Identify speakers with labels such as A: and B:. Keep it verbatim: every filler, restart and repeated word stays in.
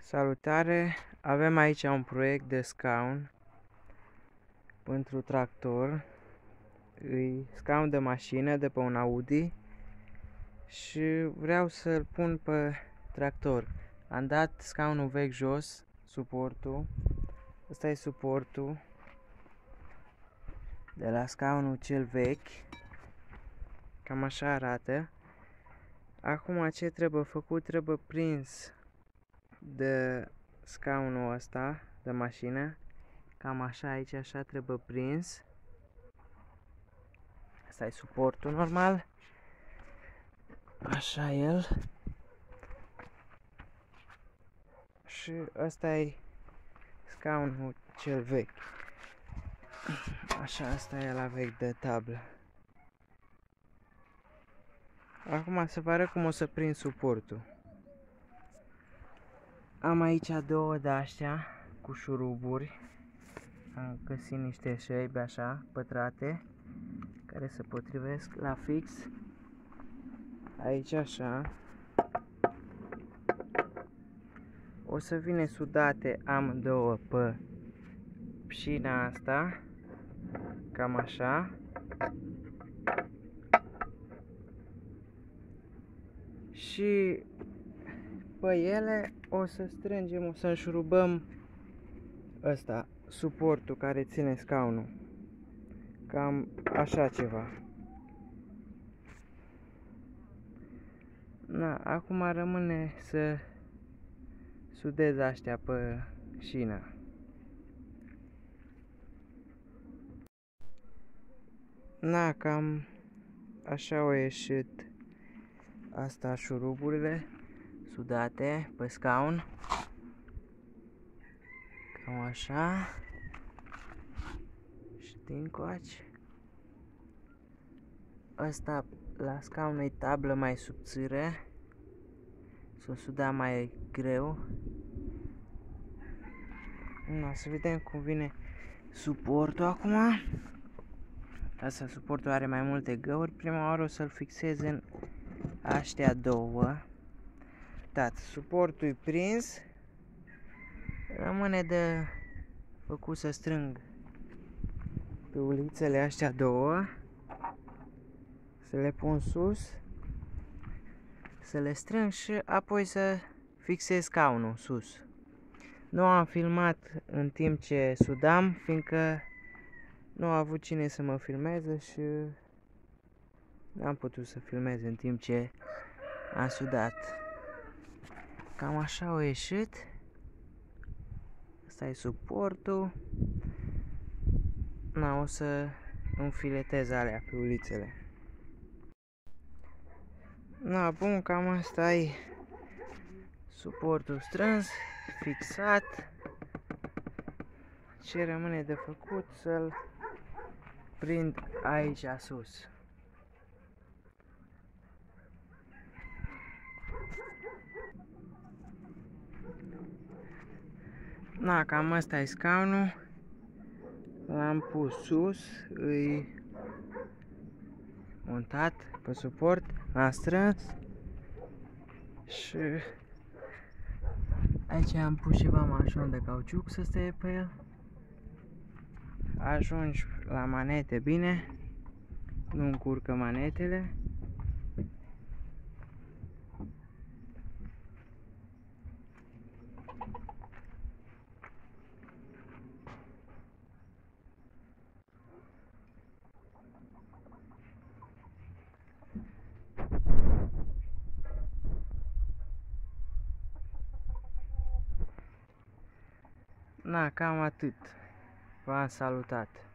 A: Salutare! Avem aici un proiect de scaun pentru tractor. E scaun de mașină de pe un Audi și vreau să-l pun pe tractor. Am dat scaunul vechi jos, suportul. Ăsta e suportul de la scaunul cel vechi. Cam așa arată. Acum ce trebuie făcut? Trebuie prins de scaunul ăsta de mașină. Cam așa, aici așa trebuie prins. Asta e suportul normal. Așa el. Și ăsta e scaunul cel vechi. Așa, asta e la vechi de tablă. Acum să vă arăt cum o să prind suportul. Am aici două de-astea cu șuruburi. Am găsit niște șeibe așa, pătrate, care se potrivesc la fix. Aici așa. O să vină sudate amândouă pe șina asta. Cam așa. Și pe ele o să strângem, o să înșurubăm ăsta, suportul care ține scaunul. Cam așa ceva. Na, acum rămâne să sudez astea pe șină. Na, cam așa au ieșit asta, șuruburile sudate pe scaun. Cam așa. Și din coace. Asta la scaun e tablă mai subțire. S-o suda mai greu. Na, să vedem cum vine suportul acum. Asta suportul are mai multe găuri. Prima oară o să-l fixez în aștia două. Uitați, suportul e prins. Rămâne de făcut să strâng pe ulițele astea două. Să le pun sus. Să le strâng și apoi să fixez scaunul sus. Nu am filmat în timp ce sudam, fiindcă nu a avut cine să mă filmeze și n-am putut să filmez în timp ce am sudat. Cam așa au ieșit. Asta e suportul. Na, o să înfiletez alea pe ulițele. Na, bun, cam asta e suportul strâns, fixat. Ce rămâne de făcut? Să-l prind aici sus. Na, cam asta e scaunul. L-am pus sus, îi montat pe suport, l-am strâns și aici am pus ceva mașon de cauciuc să stea pe el. Ajungi la manete bine, nu încurcă manetele. Na, cam atât. V-am salutat.